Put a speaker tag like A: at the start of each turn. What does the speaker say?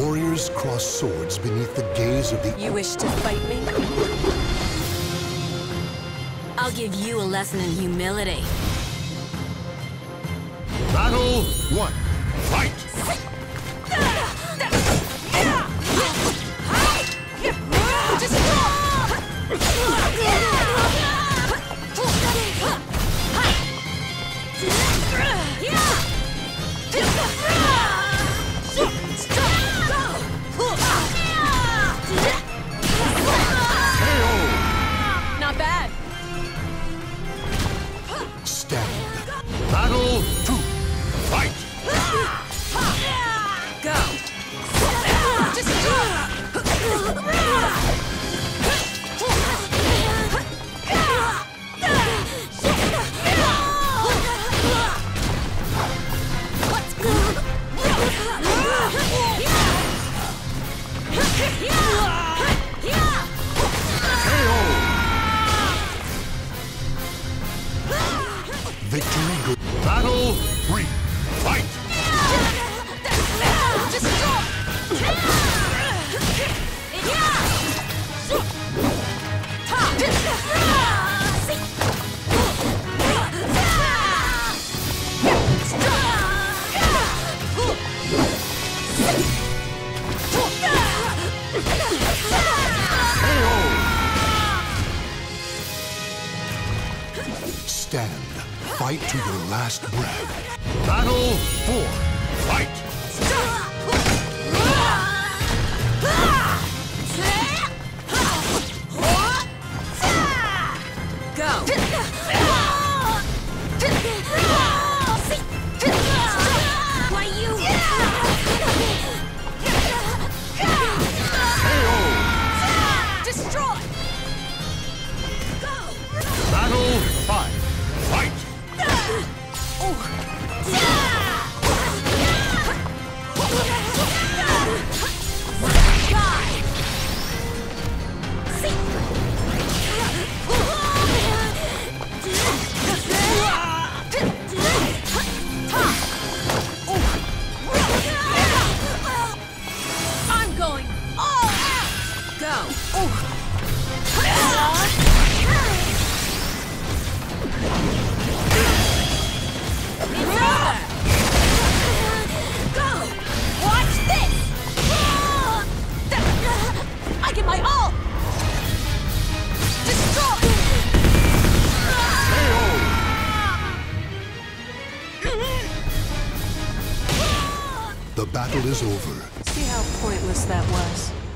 A: Warriors cross swords beneath the gaze of the...
B: You wish to fight me? I'll give you a lesson in humility.
A: Battle 1. Fight!
B: Not bad.
A: Stand. Battle 2. Fight!
B: Go.
A: Victory good. Battle 3. Fight! Stand. Fight to your last breath. Battle 4. Fight! Battle 5. Fight!
B: I'm going all out. Go. I get my all! Destroy!
A: The battle is over.
B: See how pointless that was?